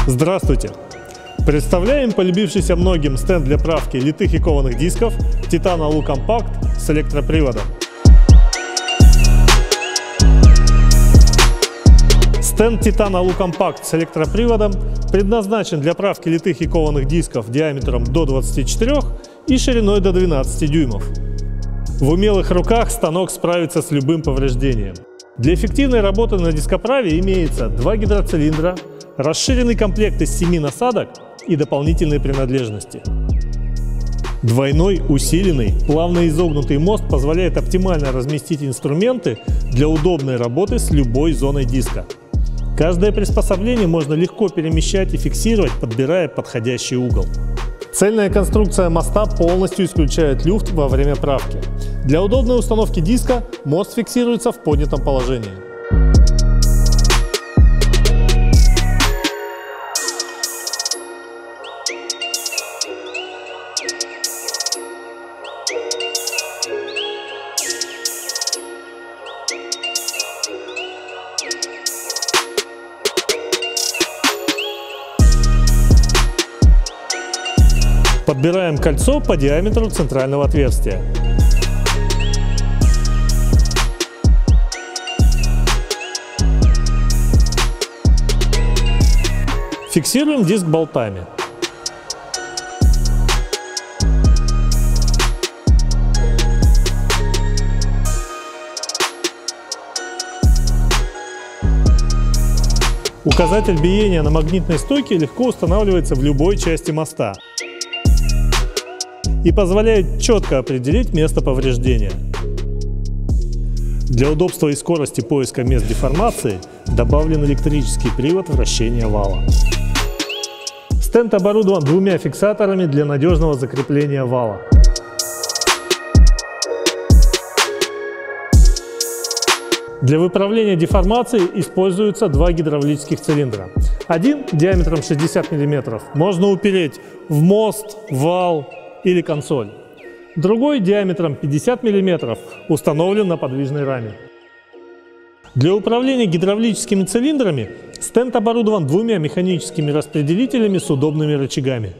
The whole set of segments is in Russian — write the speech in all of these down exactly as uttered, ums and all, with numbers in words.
Здравствуйте! Представляем полюбившийся многим стенд для правки литых и кованых дисков Titan Alu Compact с электроприводом. Стенд Titan Alu Compact с электроприводом предназначен для правки литых и кованых дисков диаметром до двадцати четырёх и шириной до двенадцати дюймов. В умелых руках станок справится с любым повреждением. Для эффективной работы на дископраве имеется два гидроцилиндра, расширенный комплект из семи насадок и дополнительные принадлежности. Двойной усиленный, плавно изогнутый мост позволяет оптимально разместить инструменты для удобной работы с любой зоной диска. Каждое приспособление можно легко перемещать и фиксировать, подбирая подходящий угол. Цельная конструкция моста полностью исключает люфт во время правки. Для удобной установки диска мост фиксируется в поднятом положении. Подбираем кольцо по диаметру центрального отверстия. Фиксируем диск болтами. Указатель биения на магнитной стойке легко устанавливается в любой части моста и позволяет четко определить место повреждения. Для удобства и скорости поиска мест деформации добавлен электрический привод вращения вала. Стенд оборудован двумя фиксаторами для надежного закрепления вала. Для выправления деформации используются два гидравлических цилиндра. Один диаметром шестьдесят миллиметров можно упереть в мост, вал или консоль. Другой диаметром пятьдесят миллиметров установлен на подвижной раме. Для управления гидравлическими цилиндрами стенд оборудован двумя механическими распределителями с удобными рычагами.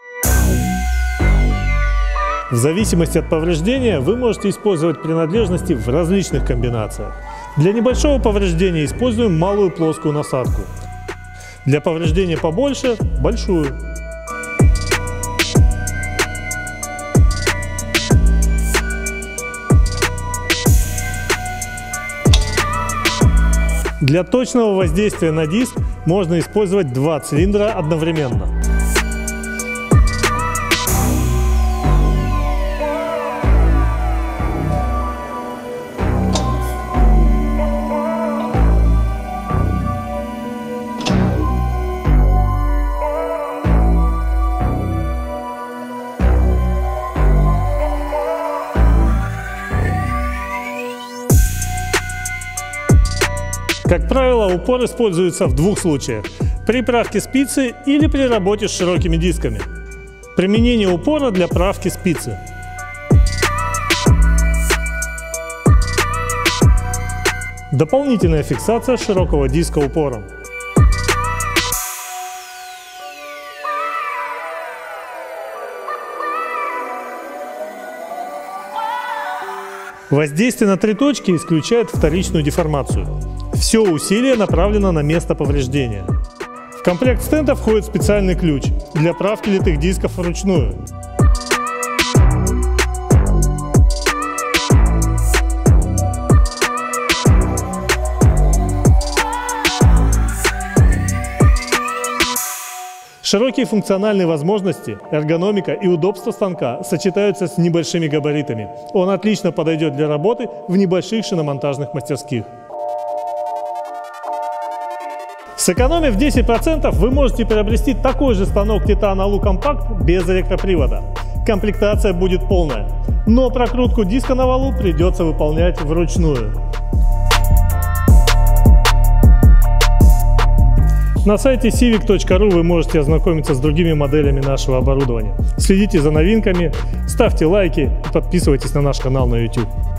В зависимости от повреждения вы можете использовать принадлежности в различных комбинациях. Для небольшого повреждения используем малую плоскую насадку. Для повреждения побольше – большую. Для точного воздействия на диск можно использовать два цилиндра одновременно. Как правило, упор используется в двух случаях – при правке спицы или при работе с широкими дисками. Применение упора для правки спицы. Дополнительная фиксация широкого диска упором. Воздействие на три точки исключает вторичную деформацию. Все усилие направлено на место повреждения. В комплект стенда входит специальный ключ для правки литых дисков вручную. Широкие функциональные возможности, эргономика и удобство станка сочетаются с небольшими габаритами. Он отлично подойдет для работы в небольших шиномонтажных мастерских. Сэкономив десять процентов, вы можете приобрести такой же станок Titan Alu Compact без электропривода. Комплектация будет полная, но прокрутку диска на валу придется выполнять вручную. На сайте сивик точка ру вы можете ознакомиться с другими моделями нашего оборудования. Следите за новинками, ставьте лайки и подписывайтесь на наш канал на YouTube.